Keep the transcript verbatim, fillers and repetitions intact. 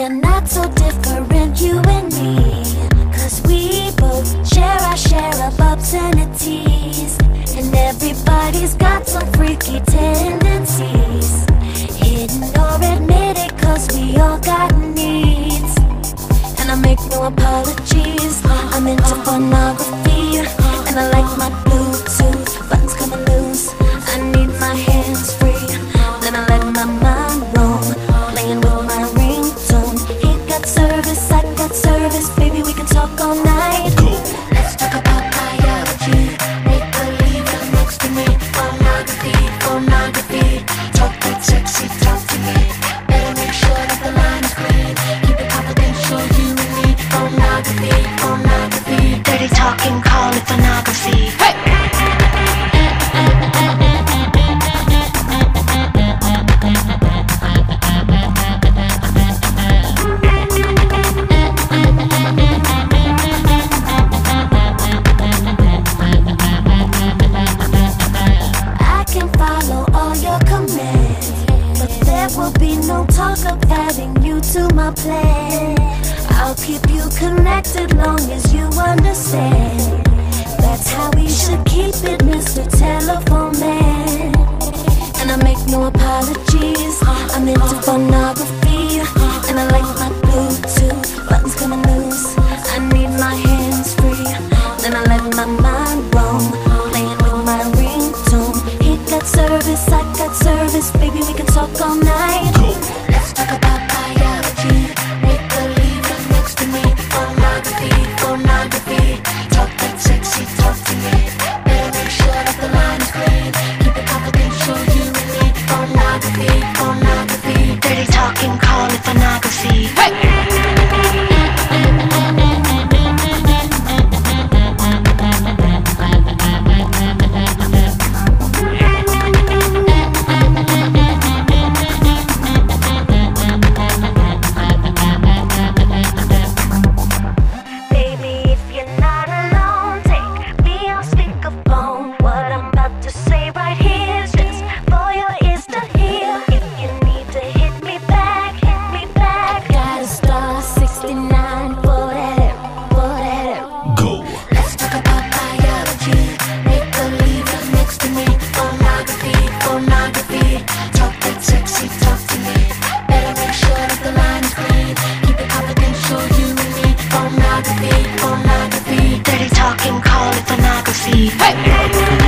we're not so different, you and me, 'cause we both share our share of obscenities, and everybody's got some freaky tendencies, hidden or admitted, 'cause we all got needs. And I make no apologies, I'm into phonography, and I like my Bluetooth buttons coming loose. I need my hands free, then I let my mind roam, playing with my ringtone. He got service, I got service, baby, we can talk all night. Let's talk about biology, make believe you're next to me. Phonography, phonography, talk that sexy talk to me. Better make sure that the line is clean, keep it confidential, you and me. Phonography, phonography, dirty talking, call it phonography. Hey! Of adding you to my plan, I'll keep you connected long as you understand. That's how we should keep it, Mister Telephone Man. And I make no apologies, I'm into phonography, and I like my Bluetooth buttons coming loose. I need my hands free, then I let my mind roam, playing with my ringtone. He got service, I got service, baby, we can talk all night. Let's talk about biology, make believe you're next to me. Phonography, phonography, talk that sexy talk to me. Better make sure that the line is clean, keep it confidential, you and me. Phonography, phonography, dirty talking, call it phonography. Hey! Phonography, dirty talking, call it phonography. Hey!